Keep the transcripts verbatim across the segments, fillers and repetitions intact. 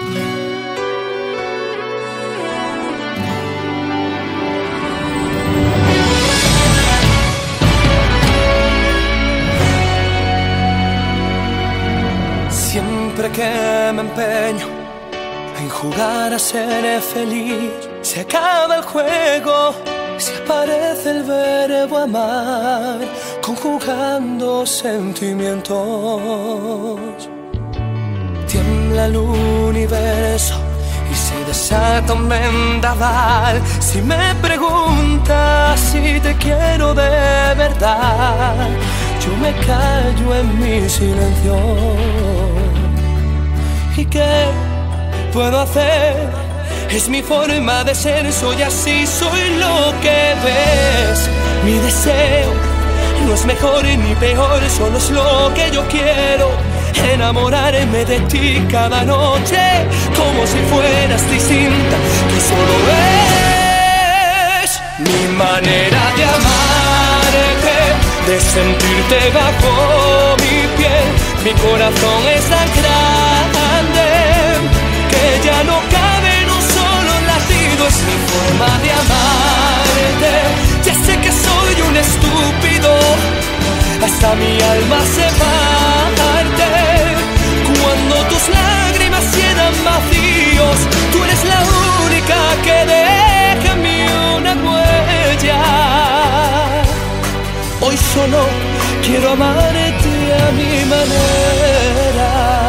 Siempre que me empeño en jugar a ser feliz, se acaba el juego, se aparece el verbo amar, conjugando sentimientos. Tiembla el universo y se desata un vendaval. Si me preguntas si te quiero de verdad, yo me callo en mi silencio. ¿Y qué puedo hacer? Es mi forma de ser, soy así, soy lo que ves. Mi deseo no es mejor ni peor, solo es lo que yo quiero. Enamorarme de ti cada noche, como si fueras distinta. Tú solo ves mi manera de amarte, de sentirte bajo mi piel. Mi corazón es tan grande que ya no cabe en un solo latido. Es mi forma de amarte. Ya sé que soy un estúpido, hasta mi alma se parte cuando tus lágrimas llenan vacíos. Tú eres la única que deja en mí una huella. Hoy solo quiero amarte a mi manera.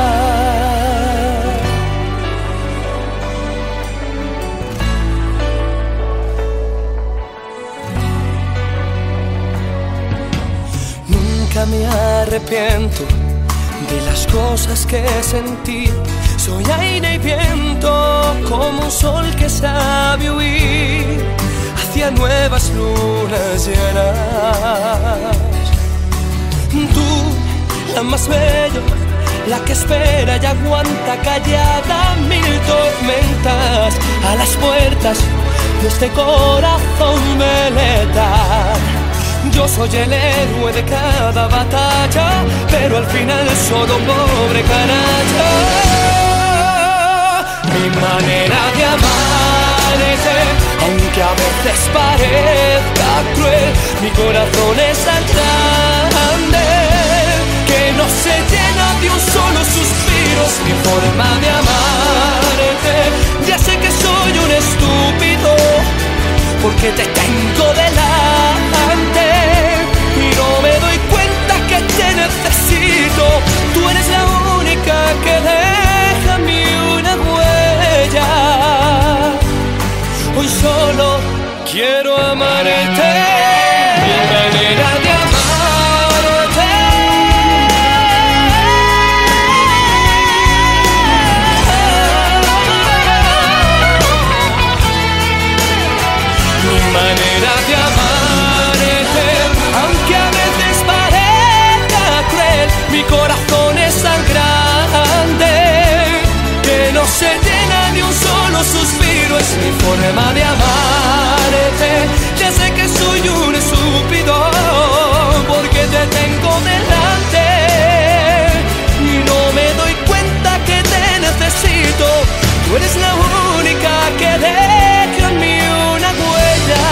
Nunca me arrepiento de las cosas que sentí. Soy aire y viento, como un sol que sabe huir hacia nuevas lunas llenas. Tú, la más bella, la que espera y aguanta callada mil tormentas a las puertas de este corazón letal. Yo soy el héroe de cada batalla, pero al final solo un pobre canalla. Mi manera de amarte, aunque a veces parezca cruel, mi corazón es tan grande que no se llena de un solo suspiro. Es mi forma de amarte. Ya sé que soy un estúpido, porque te tengo delante y no me doy cuenta que te necesito. Tú eres la única que deja en mí una huella. Hoy solo quiero amarte. Mi manera de amarte. Mi manera de amarte, aunque a veces parezca cruel, mi corazón es tan grande que no se llena de un solo suspiro. Es mi forma de amarte. Ya sé que soy un estúpido, porque te tengo delante y no me doy cuenta que te necesito. Tú eres la única que deja en mí una huella.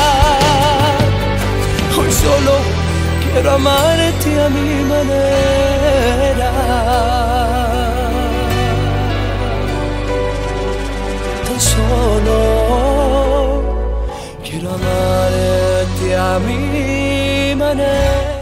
Hoy solo quiero amarte a mi manera. Tan solo quiero amarte a mi manera.